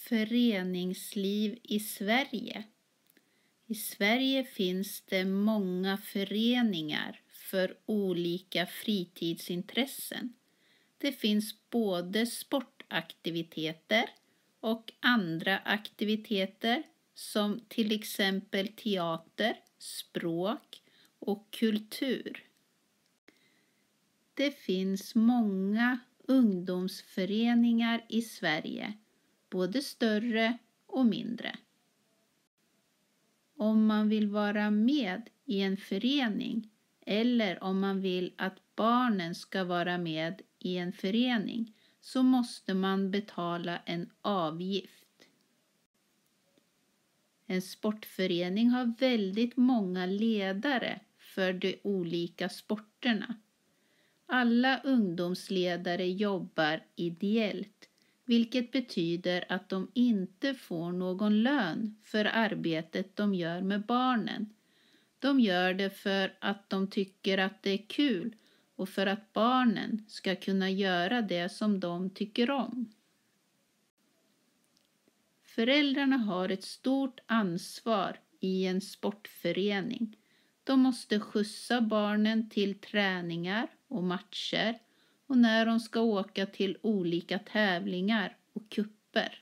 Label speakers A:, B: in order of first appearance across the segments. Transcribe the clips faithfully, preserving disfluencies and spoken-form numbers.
A: Föreningsliv i Sverige. I Sverige finns det många föreningar för olika fritidsintressen. Det finns både sportaktiviteter och andra aktiviteter som till exempel teater, språk och kultur. Det finns många ungdomsföreningar i Sverige, både större och mindre. Om man vill vara med i en förening eller om man vill att barnen ska vara med i en förening så måste man betala en avgift. En sportförening har väldigt många ledare för de olika sporterna. Alla ungdomsledare jobbar ideellt, vilket betyder att de inte får någon lön för arbetet de gör med barnen. De gör det för att de tycker att det är kul och för att barnen ska kunna göra det som de tycker om. Föräldrarna har ett stort ansvar i en sportförening. De måste skjutsa barnen till träningar och matcher och när de ska åka till olika tävlingar och kupper.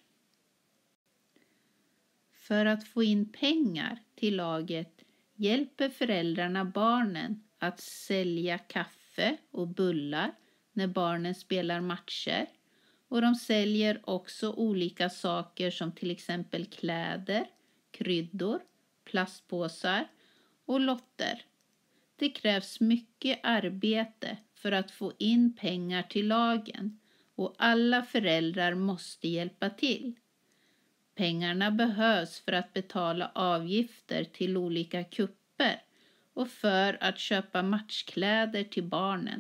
A: För att få in pengar till laget hjälper föräldrarna barnen att sälja kaffe och bullar när barnen spelar matcher. Och de säljer också olika saker som till exempel kläder, kryddor, plastpåsar och lotter. Det krävs mycket arbete för att få in pengar till lagen och alla föräldrar måste hjälpa till. Pengarna behövs för att betala avgifter till olika kupper och för att köpa matchkläder till barnen.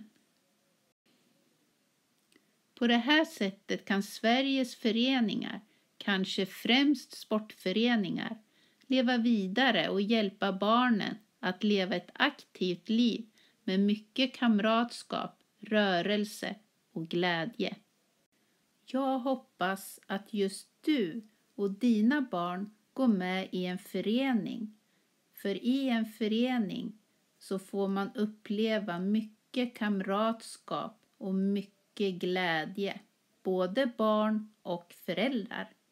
A: På det här sättet kan Sveriges föreningar, kanske främst sportföreningar, leva vidare och hjälpa barnen att leva ett aktivt liv med mycket kamratskap, rörelse och glädje. Jag hoppas att just du och dina barn går med i en förening. För i en förening så får man uppleva mycket kamratskap och mycket glädje, både barn och föräldrar.